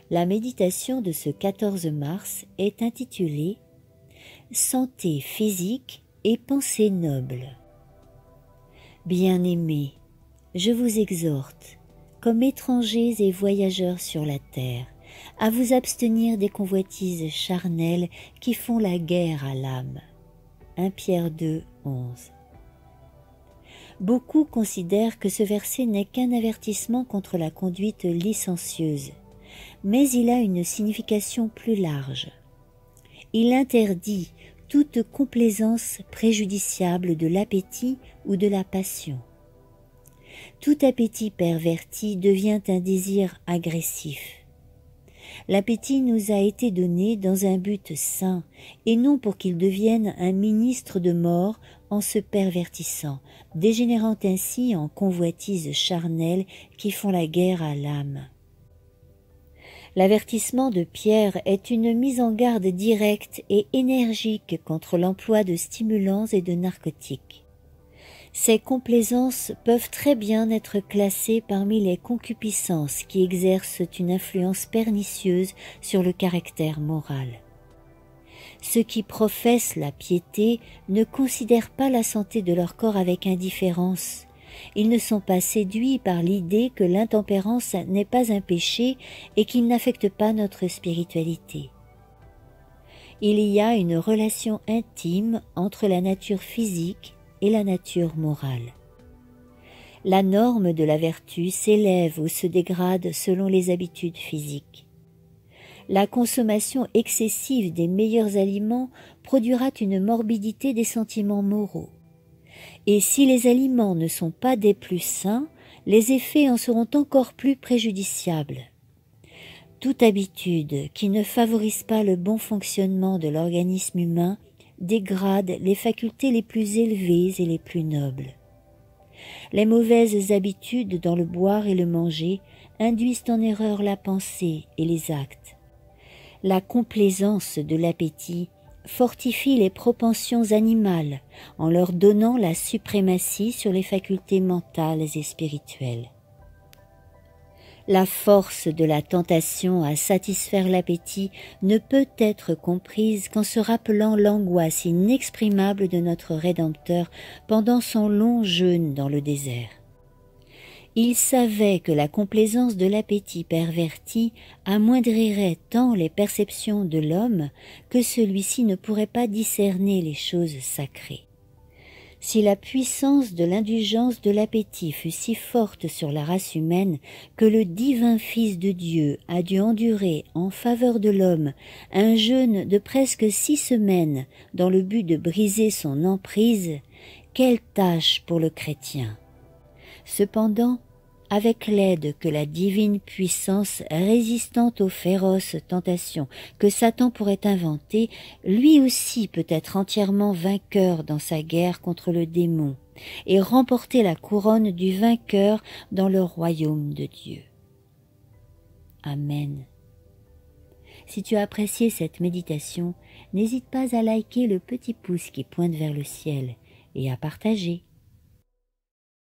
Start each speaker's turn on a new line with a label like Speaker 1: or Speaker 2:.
Speaker 1: La méditation de ce 14 mars est intitulée « Santé physique et pensée noble ». Bien-aimés, je vous exhorte, comme étrangers et voyageurs sur la terre, à vous abstenir des convoitises charnelles qui font la guerre à l'âme. 1 Pierre 2, 11. Beaucoup considèrent que ce verset n'est qu'un avertissement contre la conduite licencieuse, mais il a une signification plus large. Il interdit toute complaisance préjudiciable de l'appétit ou de la passion. Tout appétit perverti devient un désir agressif. L'appétit nous a été donné dans un but saint, et non pour qu'il devienne un ministre de mort en se pervertissant, dégénérant ainsi en convoitises charnelles qui font la guerre à l'âme. L'avertissement de Pierre est une mise en garde directe et énergique contre l'emploi de stimulants et de narcotiques. Ces complaisances peuvent très bien être classées parmi les concupiscences qui exercent une influence pernicieuse sur le caractère moral. Ceux qui professent la piété ne considèrent pas la santé de leur corps avec indifférence. Ils ne sont pas séduits par l'idée que l'intempérance n'est pas un péché et qu'il n'affecte pas notre spiritualité. Il y a une relation intime entre la nature physique et la nature morale. La norme de la vertu s'élève ou se dégrade selon les habitudes physiques. La consommation excessive des meilleurs aliments produira une morbidité des sentiments moraux. Et si les aliments ne sont pas des plus sains, les effets en seront encore plus préjudiciables. Toute habitude qui ne favorise pas le bon fonctionnement de l'organisme humain dégrade les facultés les plus élevées et les plus nobles. Les mauvaises habitudes dans le boire et le manger induisent en erreur la pensée et les actes. La complaisance de l'appétit fortifie les propensions animales en leur donnant la suprématie sur les facultés mentales et spirituelles. La force de la tentation à satisfaire l'appétit ne peut être comprise qu'en se rappelant l'angoisse inexprimable de notre Rédempteur pendant son long jeûne dans le désert. Il savait que la complaisance de l'appétit perverti amoindrirait tant les perceptions de l'homme que celui-ci ne pourrait pas discerner les choses sacrées. Si la puissance de l'indulgence de l'appétit fut si forte sur la race humaine que le divin Fils de Dieu a dû endurer en faveur de l'homme un jeûne de presque 6 semaines dans le but de briser son emprise, quelle tâche pour le chrétien! Cependant, avec l'aide que la divine puissance résistant aux féroces tentations que Satan pourrait inventer, lui aussi peut être entièrement vainqueur dans sa guerre contre le démon et remporter la couronne du vainqueur dans le royaume de Dieu. Amen. Si tu as apprécié cette méditation, n'hésite pas à liker le petit pouce qui pointe vers le ciel et à partager.